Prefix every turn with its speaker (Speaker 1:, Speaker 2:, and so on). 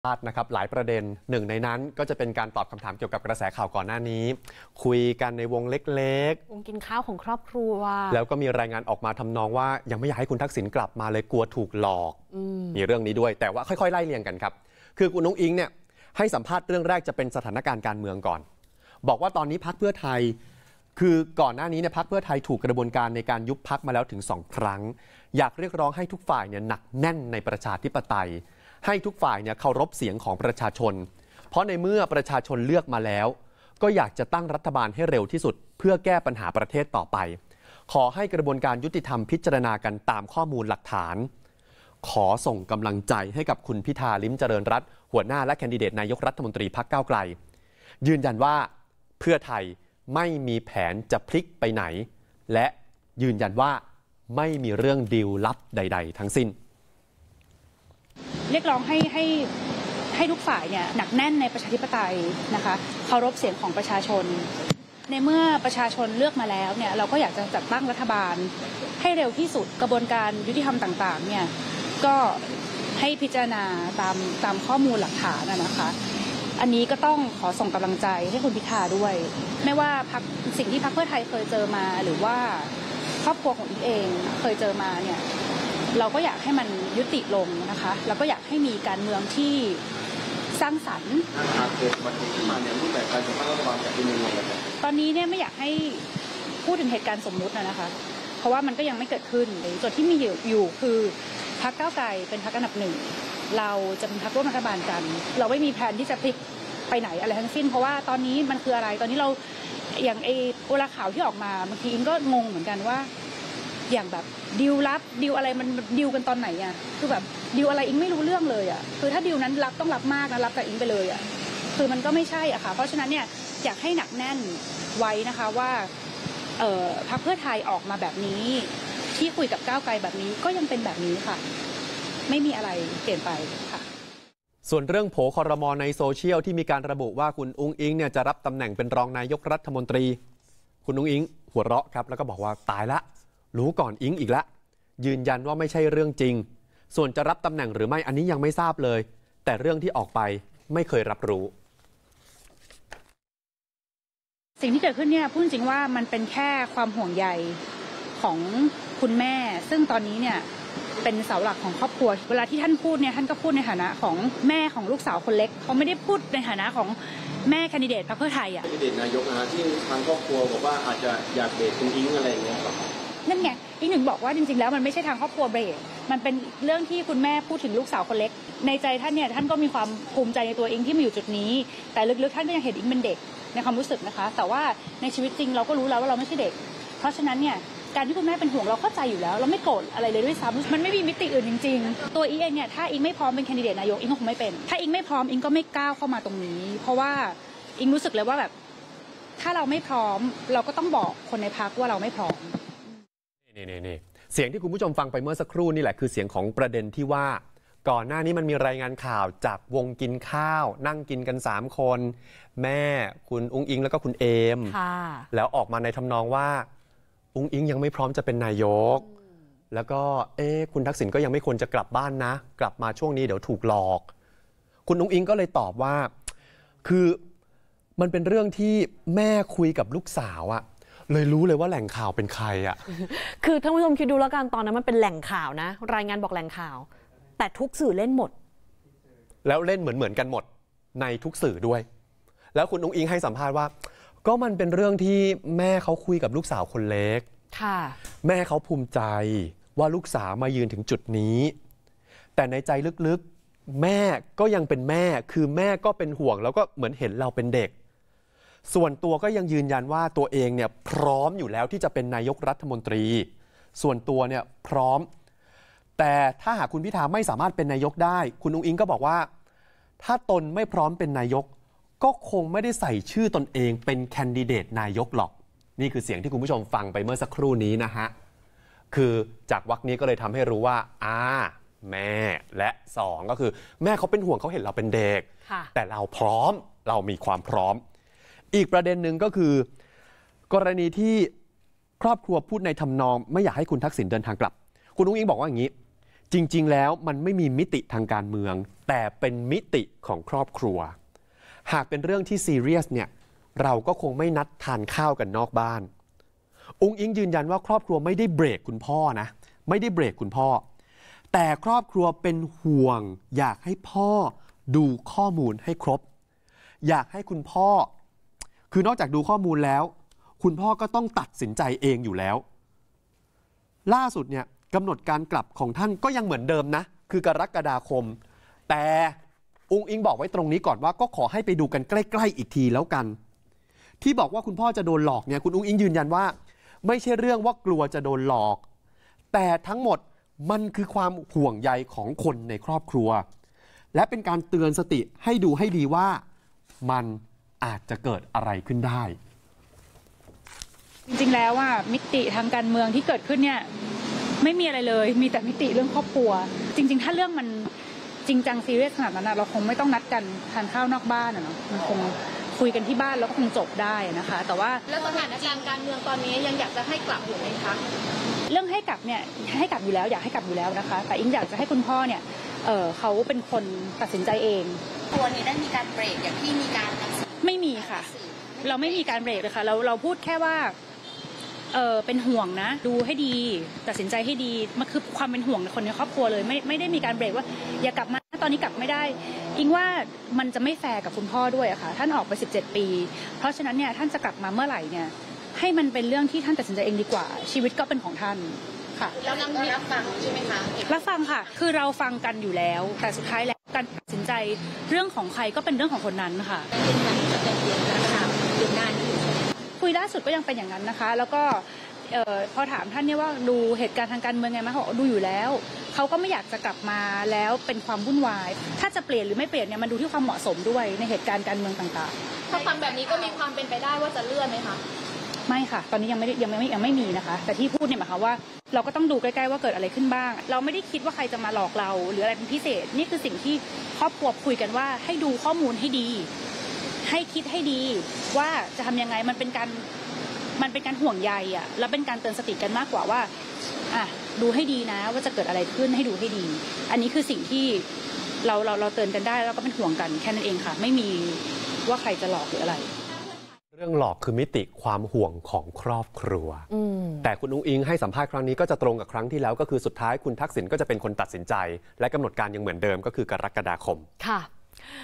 Speaker 1: นะครับหลายประเด็นหนึ่งในนั้นก็จะเป็นการตอบคำถามเกี่ยวกับกระแสข่าวก่อนหน้านี้คุยกันในวงเล็ก
Speaker 2: ๆวงกินข้าวของครอบครัว
Speaker 1: แล้วก็มีรายงานออกมาทำนองว่ายังไม่อยากให้คุณทักษิณกลับมาเลยกลัวถูกหลอกมีเรื่องนี้ด้วยแต่ว่าค่อยๆไล่เรียงกันครับคือคุณนุ้งอิงเนี่ยให้สัมภาษณ์เรื่องแรกจะเป็นสถานการณ์การเมืองก่อนบอกว่าตอนนี้พรรคเพื่อไทยคือก่อนหน้านี้เนี่ยพรรคเพื่อไทยถูกกระบวนการในการยุบพรรคมาแล้วถึง2 ครั้งอยากเรียกร้องให้ทุกฝ่ายเนี่ยหนักแน่นในประชาธิปไตยให้ทุกฝ่ายเนี่ยเคารพเสียงของประชาชนเพราะในเมื่อประชาชนเลือกมาแล้วก็อยากจะตั้งรัฐบาลให้เร็วที่สุดเพื่อแก้ปัญหาประเทศต่อไปขอให้กระบวนการยุติธรรมพิจารณากันตามข้อมูลหลักฐานขอส่งกำลังใจให้กับคุณพิธาลิ้มเจริญรัตน์หัวหน้าและแคนดิเดตนายกรัฐมนตรีพรรคก้าวไกลยืนยันว่าเพื่อไทยไม่มีแผนจะพลิกไปไหนและยืนยันว่าไม่มีเรื่องดีลลับใดๆทั้งสิ้น
Speaker 3: เรียกร้องให้ทุกฝ่ายเนี่ยหนักแน่นในประชาธิปไตยนะคะเคารพเสียงของประชาชนในเมื่อประชาชนเลือกมาแล้วเนี่ยเราก็อยากจะจัดตั้งรัฐบาลให้เร็วที่สุดกระบวนการยุติธรรมต่างๆเนี่ยก็ให้พิจารณาตามข้อมูลหลักฐานนะคะอันนี้ก็ต้องขอส่งกำลังใจให้คุณพิธาด้วยไม่ว่าสิ่งที่พรรคเพื่อไทยเคยเจอมาหรือว่าครอบครัวของอิ๊งเองเคยเจอมาเนี่ยเราก็อยากให้มันยุติลงนะคะแล้วก็อยากให้มีการเมืองที่สร้างสรรค์ตอนนี้เนี่ยไม่อยากให้พูดถึงเหตุการณ์สมมุตินะคะเพราะว่ามันก็ยังไม่เกิดขึ้นส่วนที่มีอยู่คือพรรคก้าวไกลเป็นพรรคอันดับหนึ่งเราจะเป็นพรรคร่วมรัฐบาลกันเราไม่มีแผนที่จะพลิกไปไหนอะไรทั้งสิ้นเพราะว่าตอนนี้มันคืออะไรตอนนี้เราอย่างเวลาข่าวที่ออกมาบางทีอิงก็งงเหมือนกันว่าอย่างแบบดิวลับดิวอะไรมันดิวกันตอนไหนอ่ะคือแบบดิวอะไรอิงไม่รู้เรื่องเลยอ่ะคือถ้าดิวนั้นรับต้องรับมากนะรับกับอิงไปเลยอ่ะคือมันก็ไม่ใช่อ่ะค่ะเพราะฉะนั้นเนี่ยอยากให้หนักแน่นไว้นะคะว่าพรรคเพื่อไทยออกมาแบบนี้ที่คุยกับก้าวไกลแบบนี้ก็ยังเป็นแบบนี้ค่ะไม่มีอะไรเปลี่ยนไปค่ะ
Speaker 1: ส่วนเรื่องโผครม.ในโซเชียลที่มีการระบุว่าคุณอุ้งอิงเนี่ยจะรับตำแหน่งเป็นรองนายกรัฐมนตรีคุณอุ้งอิงหัวเราะครับแล้วก็บอกว่าตายละรู้ก่อนอิงอีกแล้วยืนยันว่าไม่ใช่เรื่องจริงส่วนจะรับตำแหน่งหรือไม่อันนี้ยังไม่ทราบเลยแต่เรื่องที่ออกไปไม่เคยรับรู้
Speaker 3: สิ่งที่เกิดขึ้นเนี่ยพูดจริงว่ามันเป็นแค่ความห่วงใยของคุณแม่ซึ่งตอนนี้เนี่ยเป็นเสาหลักของครอบครัวเวลาที่ท่านพูดเนี่ยท่านก็พูดในฐานะของแม่ของลูกสาวคนเล็กเขาไม่ได้พูดในฐานะของแม่แคนดิเดตพรรคเพื่อไทยอ่ะ
Speaker 4: แคนดิเดตนายกนะที่ทางครอบครัวบอกว่าอาจจะอยากเบรกคุณอิงอะไรอย่างเงี้ยครับ
Speaker 3: นั่นไงอีกหนึ่งบอกว่าจริงๆแล้วมันไม่ใช่ทางครอบครัวเบรกมันเป็นเรื่องที่คุณแม่พูดถึงลูกสาวคนเล็กในใจท่านเนี่ยท่านก็มีความภูมิใจในตัวอิงที่มาอยู่จุดนี้แต่ลึกๆท่านก็ยังเห็นอิงเป็นเด็กในความรู้สึกนะคะแต่ว่าในชีวิตจริงเราก็รู้แล้วว่าเราไม่ใช่เด็กเพราะฉะนั้นเนี่ยการที่คุณแม่เป็นห่วงเราเข้าใจอยู่แล้วเราไม่โกรธอะไรเลยด้วยซ้ำมันไม่มีมิติอื่นจริงๆตัวอิงเองเนี่ยถ้าอิงไม่พร้อมเป็นแคนดิเดตนายกอิงก็คงไม่เป็นถ้าอิงไม่พร้อมอิงก็ไม่ก้าวเข้ามาตรงนี้เพราะว่าอิงรู้สึกเลยว่าแบบถ้าเราไม่พร้อมเราก็ต้องบอกคนในพรรคว่าเราไม่พร้อม
Speaker 1: นี่เสียงที่คุณผู้ชมฟังไปเมื่อสักครู่นี่แหละคือเสียงของประเด็นที่ว่าก่อนหน้านี้มันมีรายงานข่าวจากวงกินข้าวนั่งกินกัน3 คนแม่คุณอุ้งอิงแล้วก็คุณเอมแล้วออกมาในทำนองว่าอุ้งอิงยังไม่พร้อมจะเป็นนายกแล้วก็คุณทักษิณก็ยังไม่ควรจะกลับบ้านนะกลับมาช่วงนี้เดี๋ยวถูกหลอกคุณอุ้งอิงก็เลยตอบว่าคือมันเป็นเรื่องที่แม่คุยกับลูกสาวอะเลยรู้เลยว่าแหล่งข่าวเป็นใครอ่ะ
Speaker 2: คือท่านผู้ชมคิดดูแล้วกันตอนนั้นมันเป็นแหล่งข่าวนะรายงานบอกแหล่งข่าวแต่ทุกสื่อเล่นหมด
Speaker 1: แล้วเล่นเหมือนกันหมดในทุกสื่อด้วยแล้วคุณอุ้งอิงให้สัมภาษณ์ว่าก็มันเป็นเรื่องที่แม่เขาคุยกับลูกสาวคนเล็ก
Speaker 2: ค่ะ
Speaker 1: แม่เขาภูมิใจว่าลูกสาวมายืนถึงจุดนี้แต่ในใจลึกๆแม่ก็ยังเป็นแม่คือแม่ก็เป็นห่วงแล้วก็เหมือนเห็นเราเป็นเด็กส่วนตัวก็ยังยืนยันว่าตัวเองเนี่ยพร้อมอยู่แล้วที่จะเป็นนายกรัฐมนตรีส่วนตัวเนี่ยพร้อมแต่ถ้าหากคุณพิธาไม่สามารถเป็นนายกได้คุณอุ้งอิงก็บอกว่าถ้าตนไม่พร้อมเป็นนายกก็คงไม่ได้ใส่ชื่อตนเองเป็นแคนดิเดตนายกหรอกนี่คือเสียงที่คุณผู้ชมฟังไปเมื่อสักครู่นี้นะฮะคือจากวรรคนี้ก็เลยทำให้รู้ว่าแม่และ2ก็คือแม่เขาเป็นห่วงเขาเห็นเราเป็นเด็กแต่เราพร้อมเรามีความพร้อมอีกประเด็นหนึ่งก็คือกรณีที่ครอบครัวพูดในทำนองไม่อยากให้คุณทักษิณเดินทางกลับคุณอุ้งอิงบอกว่าอย่างนี้จริงๆแล้วมันไม่มีมิติทางการเมืองแต่เป็นมิติของครอบครัวหากเป็นเรื่องที่ซีเรียสเนี่ยเราก็คงไม่นัดทานข้าวกันนอกบ้านอุ๊งอิ๊งยืนยันว่าครอบครัวไม่ได้เบรกคุณพ่อนะไม่ได้เบรกคุณพ่อแต่ครอบครัวเป็นห่วงอยากให้พ่อดูข้อมูลให้ครบอยากให้คุณพ่อคือนอกจากดูข้อมูลแล้วคุณพ่อก็ต้องตัดสินใจเองอยู่แล้วล่าสุดเนี่ยกำหนดการกลับของท่านก็ยังเหมือนเดิมนะคือกรกฎาคมแต่อุ๊งอิ๊งบอกไว้ตรงนี้ก่อนว่าก็ขอให้ไปดูกันใกล้ๆอีกทีแล้วกันที่บอกว่าคุณพ่อจะโดนหลอกเนี่ยคุณอุ๊งอิ๊งยืนยันว่าไม่ใช่เรื่องว่ากลัวจะโดนหลอกแต่ทั้งหมดมันคือความห่วงใยของคนในครอบครัวและเป็นการเตือนสติให้ดูให้ดีว่ามันอาจจะเกิดอะไรขึ้นได้
Speaker 3: จริงๆแล้วว่ามิติทางการเมืองที่เกิดขึ้นเนี่ยไม่มีอะไรเลยมีแต่มิติเรื่องครอบครัวจริงๆถ้าเรื่องมันจริงจังซีเรียสขนาดนั้นเราคงไม่ต้องนัดกันทานข้าวนอกบ้านเนาะมันคงคุยกันที่บ้านแล้วก็คงจบได้นะคะแต่ว่า
Speaker 5: แล้วสถานการณ์การเมืองตอนนี้ยังอยากจะให้กลับอยู่ไหมคะ
Speaker 3: เรื่องให้กลับเนี่ยให้กลับอยู่แล้วอยากให้กลับอยู่แล้วนะคะแต่อิงอยากจะให้คุณพ่อเนี่ยเขาเป็นคนตัดสินใจเอง
Speaker 5: ตัวนี้ได้มีการเบรกอย่างที่มีการ
Speaker 3: ไม่มีค่ะเราไม่มีการเบรกเลยค่ะเราพูดแค่ว่าเป็นห่วงนะดูให้ดีตัดสินใจให้ดีมันคือความเป็นห่วงคนในครอบครัวเลยไม่ได้มีการเบรกว่าอย่ากลับมาตอนนี้กลับไม่ได้อิงว่ามันจะไม่แฟร์กับคุณพ่อด้วยอะค่ะท่านออกไป17 ปีเพราะฉะนั้นเนี่ยท่านจะกลับมาเมื่อไหร่เนี่ยให้มันเป็นเรื่องที่ท่านตัดสินใจเองดีกว่าชีวิตก็เป็นของท่านค่ะ
Speaker 5: แล้วรับฟังใช่ไหมคะ
Speaker 3: รับฟังค่ะคือเราฟังกันอยู่แล้วแต่สุดท้ายแล้วการตัดสินใจเรื่องของใครก็เป็นเรื่องของคนนั้นค่ะ
Speaker 5: เป็นการที่จะเป็นเรื่องนะคะถึงนานอยู่
Speaker 3: คุยล่าสุดก็ยังเป็นอย่างนั้นนะคะแล้วก็พอถามท่านเนี่ยว่าดูเหตุการณ์ทางการเมืองไงไหมเขาบอกดูอยู่แล้วเขาก็ไม่อยากจะกลับมาแล้วเป็นความวุ่นวายถ้าจะเปลี่ยนหรือไม่เปลี่ยนเนี่ยมันดูที่ความเหมาะสมด้วยในเหตุการณ์การเมืองต่าง
Speaker 5: ๆถ้าฟังแบบนี้ก็มีความเป็นไปได้ว่าจะเลื่อนไหมคะ
Speaker 3: ไม่ค่ะตอนนี้ยังไม่มีนะคะแต่ที่พูดเนี่ยหมายความว่าเราก็ต้องดูใกล้ๆว่าเกิดอะไรขึ้นบ้างเราไม่ได้คิดว่าใครจะมาหลอกเราหรืออะไรเป็นพิเศษนี่คือสิ่งที่ครอบครัวคุยกันว่าให้ดูข้อมูลให้ดีให้คิดให้ดีว่าจะทำยังไงมันเป็นการห่วงใยอ่ะแล้วเป็นการเตือนสติกันมากกว่าว่าดูให้ดีนะว่าจะเกิดอะไรขึ้นให้ดูให้ดีอันนี้คือสิ่งที่เราเตือนกันได้แล้วก็เป็นห่วงกันแค่นั้นเองค่ะไม่มีว่าใครจะหลอกหรืออะไร
Speaker 1: เรื่องหลอกคือมิติความห่วงของครอบครัวแต่คุณอุ๊งอิ๊งให้สัมภาษณ์ครั้งนี้ก็จะตรงกับครั้งที่แล้วก็คือสุดท้ายคุณทักษิณก็จะเป็นคนตัดสินใจและกำหนดการยังเหมือนเดิมก็คือกรกฎาคม
Speaker 2: ค่ะ